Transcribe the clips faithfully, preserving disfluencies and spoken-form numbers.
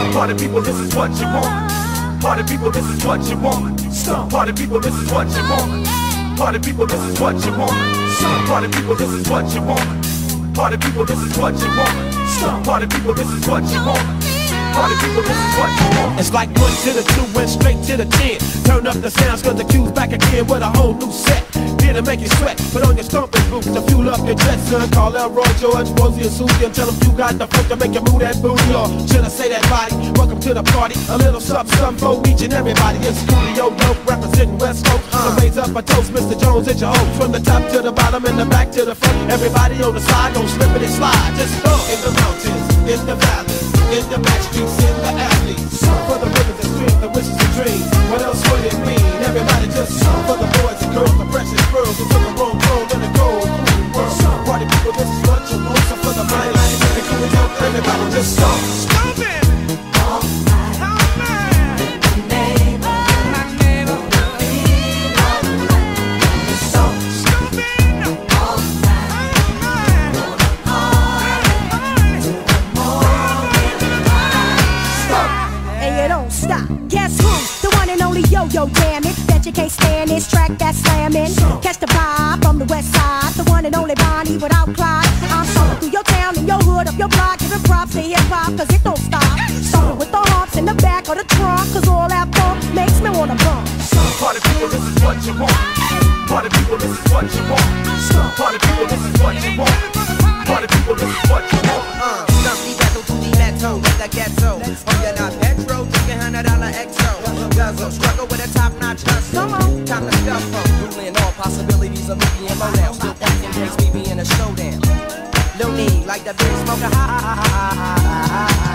Party people, this is what you want. Party people, this is what you want. Party people, this is what you want. Party people, this is what you want. Party people, this is what you want. Party people, this is what you want. Party people, this is what you want. Party people, this is what you want. It's like one to the two and straight to the ten. Turn up the sounds cause the cue's back again with a whole new set. Here to make you sweat, put on your stomping boots to fuel up your jet, son. Call out Roy George, Rosie and Susie and tell them you got the funk to make you move that booty. Or should I say that body? Welcome to the party. A little something, something for each and everybody. It's Studio Dope representing West Coast. So raise up a toast, Mister Jones, it's your host. From the top to the bottom and the back to the front. Everybody on the side gon' slip it and slide. Just go in the mountains, in the valleys, in the back streets, in the alleys. For the rivers and streams, the wishes and dreams. What else would it mean? Everybody just for the boys and girls, the precious pearls into the wrong world and the gold world. Party people, this is what you want. So for the money, if you would help everybody just stop. Stop it! All night, all night. In the neighborhood, my neighborhood. Feel all right. So stop it! All night, all night. Gonna party till the morning light. Stop. And you don't stop. Guess who? The one and only Yo-Yo, damn it. Bet you can't stand this track that's slamming. Catch the vibe from the west side. The one and only Bonnie without Clyde. I'm soaring through your town and your hood, up your block. Giving props to hip-hop cause it don't stop. Starting with the humps in the back of the trunk. Cause all that funk makes me wanna bump. Party people, this is what you want. Party people, this is what you want. Party people, this is what you want. Party people, this is what you want. Uh, Stumpy Ghetto to the Metro, with the ghetto. Oh, you're not petro, take a hundred dollar extra. Guzzle, struggle with a top-notch hustle. Come on. Time to stuff up. Ruling all possibilities of me being low now. Still pointing takes me being a showdown. No need, like the big smoker high.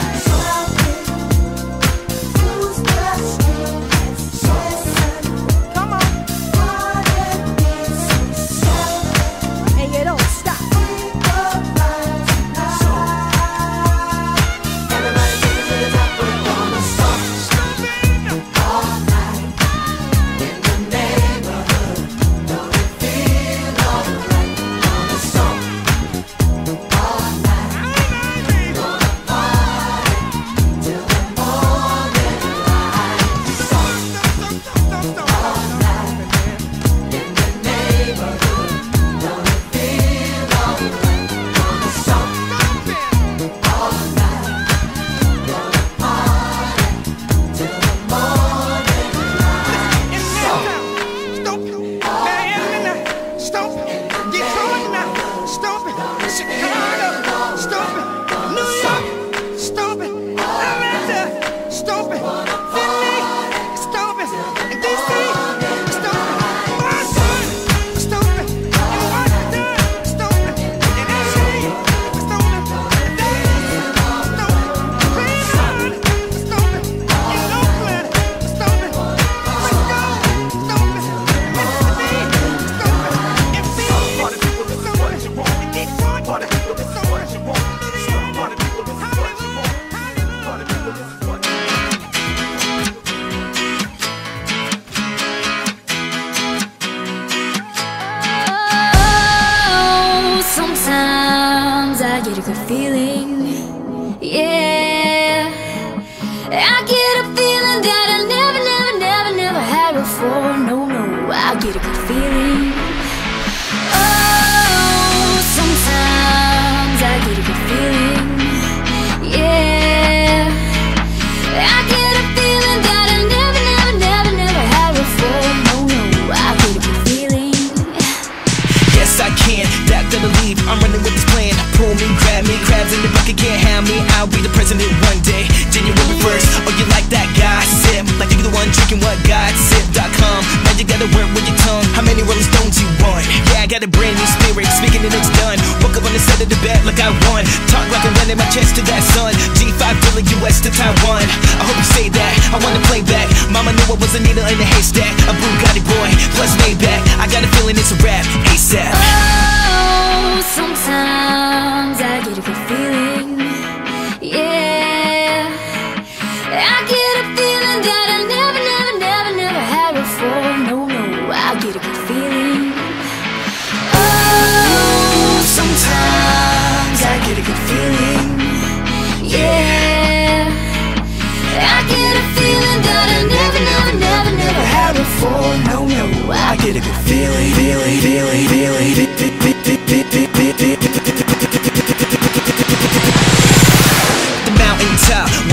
Come on. And you don't stop. Everybody take it to the top, we're gonna stop. All night in the neighborhood. Don't it feel alright? Gonna stop. All night, gonna party till the morning light. Stop. All night in the neighborhood. Don't it feel alright? Gonna stop. All night, gonna party till the morning light. Stop. Party people, this is what you want. Party people, this is what you want. Party people, this is what you want. Party people, this is what you Oh, sometimes I get a good feeling. Yeah, I get a feeling that I never, never, never, never had before. No, no, I get a good feeling. Oh, sometimes I get a good feeling. Yeah, I get a feeling that I never, never, never, never had before. No, no, I get a good feeling. Yes, I can, that to believe I'm running with this plan. Pull me, grab me, crabs in the bucket can't have me. I'll be the president one day, January first. Oh, you like that guy? Sip, like you're the one drinking what God sip dot com. Now you gotta work with your tongue. How many Rolling Stones you want? Yeah, I got a brand new spirit, speaking and it's done. Woke up on the side of the bed like I won. Talk like I'm running my chest to that sun. G five billion U S to Taiwan. I hope you say that, I wanna play back. Mama knew I was a needle in a haystack. A Bugatti boy, plus Maybach. I got a feeling it's a rap, ASAP. Oh, sometimes I get a good feeling. Yeah, I get a feeling that I never, never, never, never had before. No, no, I get a good feeling. Oh, sometimes I get a good feeling. Yeah,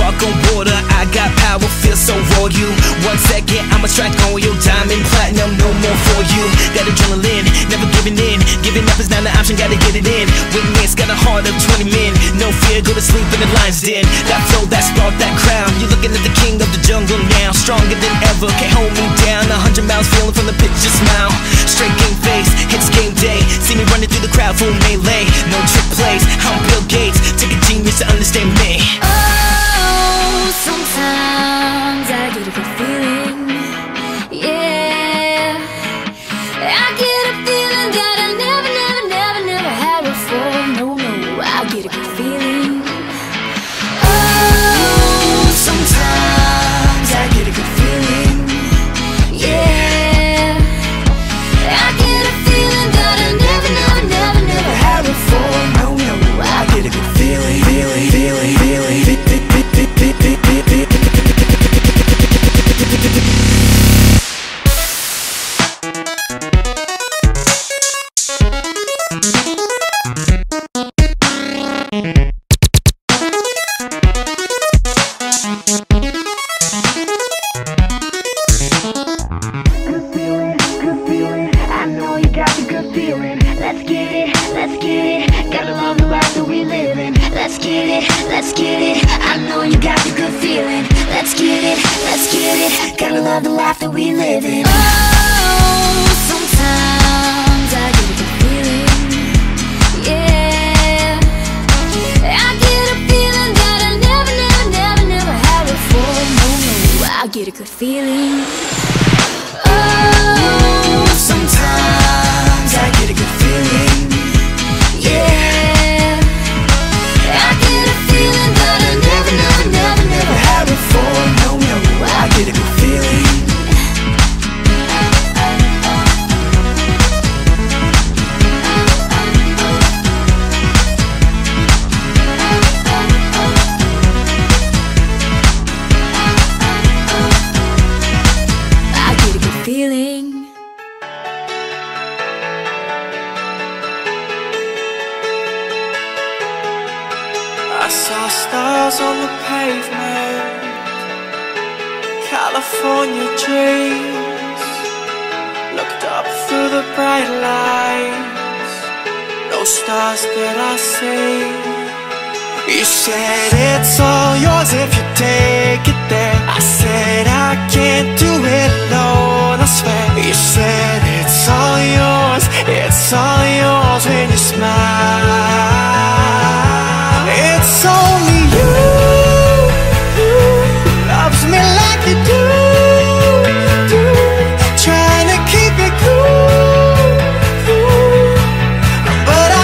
walk on water. I got power, feel so raw. You one second, I'ma strike on your diamond platinum, no more for you. Got adrenaline, never giving in. Giving up is not an option, gotta get it in. Witness, got a heart of twenty men. No fear, go to sleep in the lion's den. That flow, that spark, that crown. You're looking at the king of the jungle now. Stronger than ever, can't hold me down. A hundred miles feeling from the pitch, just smile. Straight game face, hits game day. See me running through the crowd, full melee. No trick plays, I'm Bill Gates. Take a genius to understand me. Oh, sometimes I get a good feeling. Yeah, I get a feeling that I never, never, never, never had before. No, no, I get a good feeling. Oh, sometimes I get a good feeling. Yeah, I get a feeling that I never, never, never, never had before. No, no, I get a good feeling, feeling, feeling, feeling, feeling.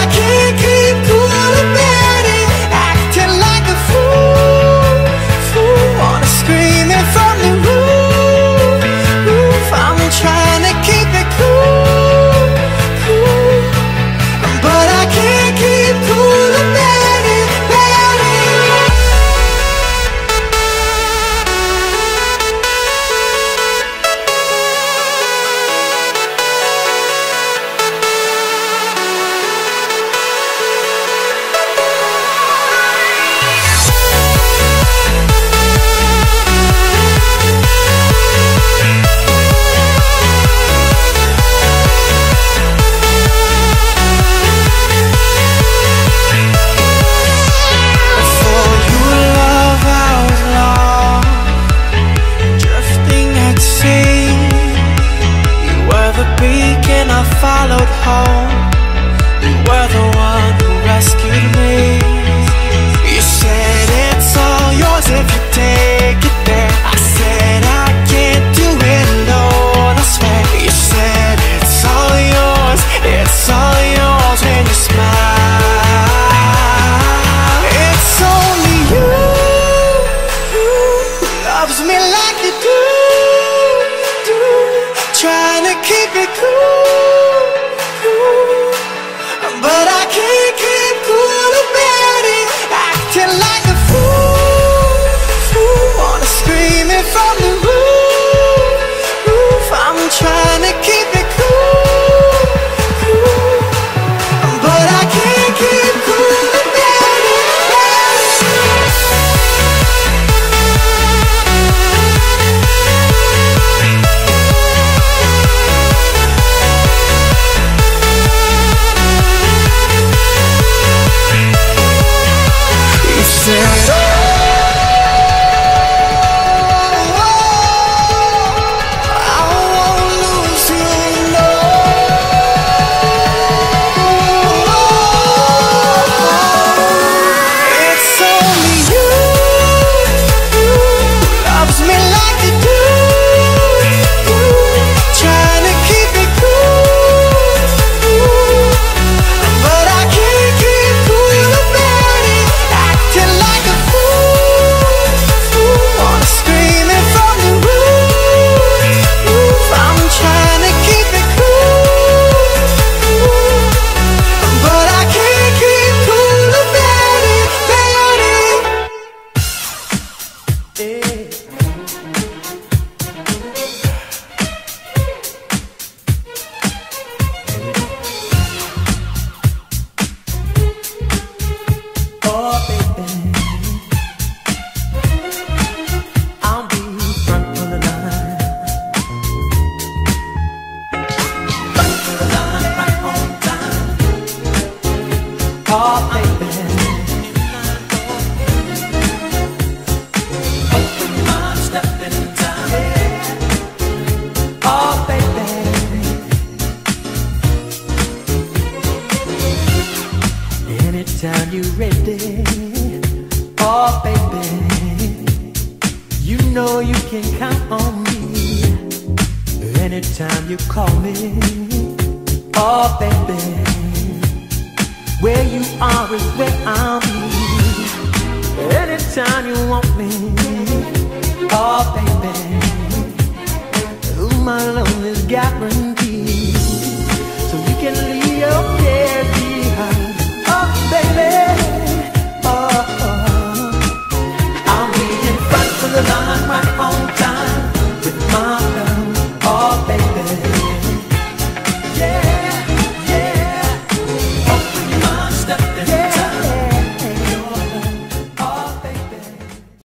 Fool, Anytime you're ready, oh baby, you know you can count on me. Anytime you call me, oh baby, where you are is where I'll be. Anytime you want me, oh baby, ooh, my love is guaranteed.